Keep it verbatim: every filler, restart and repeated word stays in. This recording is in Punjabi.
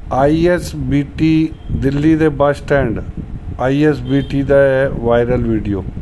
आई एस बी टी दिल्ली दे bus stand I S B T दा है वायरल वीडियो।